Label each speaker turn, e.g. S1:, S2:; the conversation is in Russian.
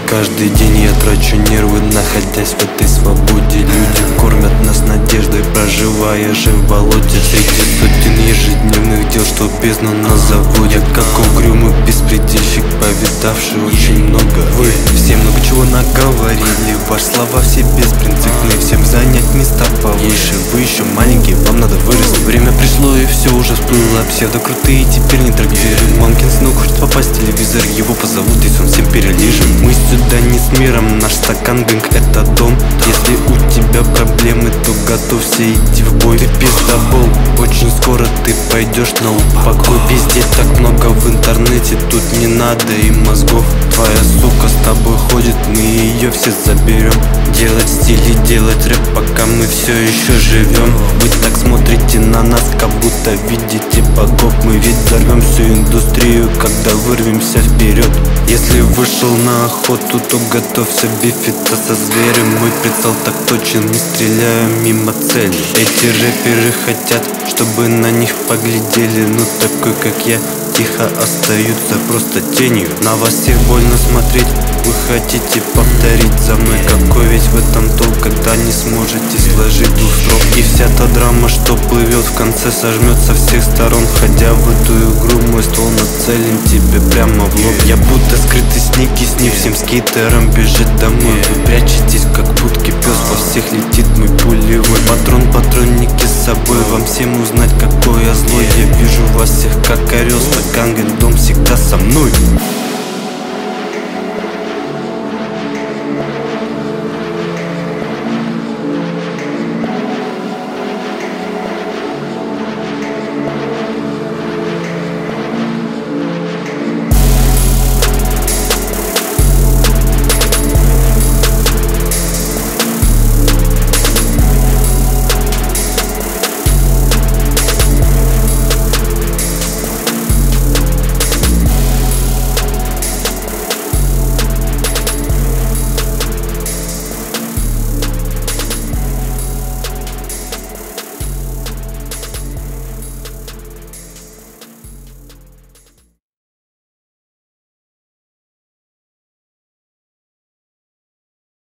S1: Каждый день я трачу нервы, находясь в этой свободе. Люди кормят нас надеждой, проживая же в болоте. Среди сотен ежедневных дел, что бездну нас заводят. Как угрюмый беспредельщик, повидавший очень много. Вы все много чего наговорили, ваши слова все беспринципные. Всем занять места повыше, вы еще маленькие, вам надо вырасти. Время пришло и все уже всплыло, псевдокрутые теперь не трактиры. Мамкин сынок хочет попасть в телевизор, его позовут, если он всем перележит. Мы сюда не с миром, наш стакан гэнг это дом. Если у тебя проблемы, то готовься идти в бой. Ты пиздобол, очень скоро ты пойдешь на упокой. Пиздеть так много в интернете, тут не надо и мозгов. Твоя сука с тобой ходит, мы ее все заберем. Делать стиль и делать рэп, пока мы все еще живем. Вы так смотрите на нас, как будто видите богов. Мы ведь взорвем всю индустрию, когда вырвемся вперед. Если вышел на охоту, то готовься бифиться со зверем. Мой прицел так точен, не стреляю мимо цели. Эти рэперы хотят, чтобы на них поглядели, но такой как я тихо остаются просто тенью. На вас всех больно смотреть, вы хотите повторить за мной. Какой ведь в этом толк, когда не сможете сложить двух строк? И вся та драма, что плывет в конце, сожмет со всех сторон. Входя в эту игру, мой ствол нацелен тебе прямо в лоб. Я будто скрытый снег, и с ним всем скейтером бежит домой.